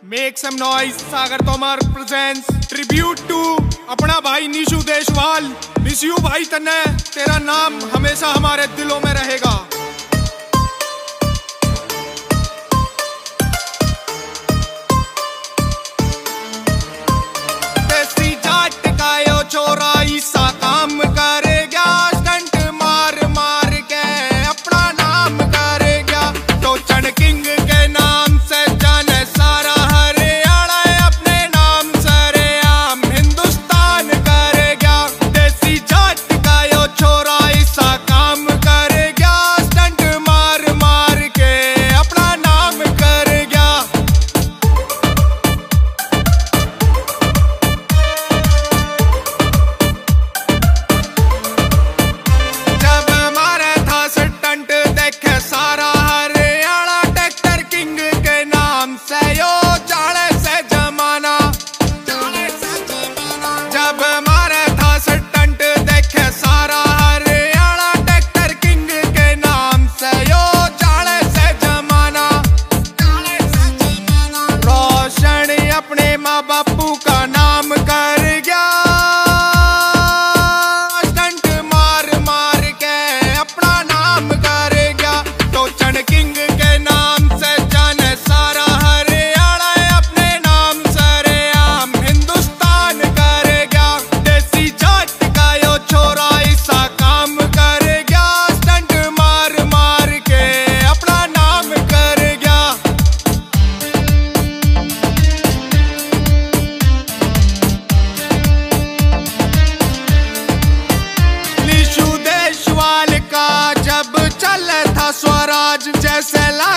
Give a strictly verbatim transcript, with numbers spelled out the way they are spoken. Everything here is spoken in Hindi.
Make some noise. Sagar Tomar presents tribute to अपना भाई निशु देशवाल। मिस यू भाई तन्ने, तेरा नाम हमेशा हमारे दिलों में रहेगा। देसी जाट का यो छोरा ईसा काम करेगा, स्टंट मार मार के अपना नाम करेगा। तो चन किंग के नाम से जाने सारा हरियाणा, अपने नाम सरेआम हिंदुस्तान करेगा। देसी जाट का यो छोरा ईसा काम करेगा, स्टंट मार मार के अपना नाम करेगा। जब मारे था स्टंट देखे सारा हरियाणा, ट्रैक्टर किंग के नाम से यो जाने से जमाना। जब मारे था स्टंट देखे सारा हरियाणा, ट्रैक्टर किंग के नाम से यो जाने से जमाना। रोशन अपने माँ बापू का नाम कर गया, स्टंट मार मार के अपना नाम करेगा। तो चन किंग के नाम से जाने सारा हरियाणा, अपने नाम सरेआम हिंदुस्तान करेगा। देसी जाट का यो छोरा ईसा काम करेगा, स्टंट मार मार के अपना नाम करेगा। निशु देशवाल का जब चले था स्वराज, जैसे ला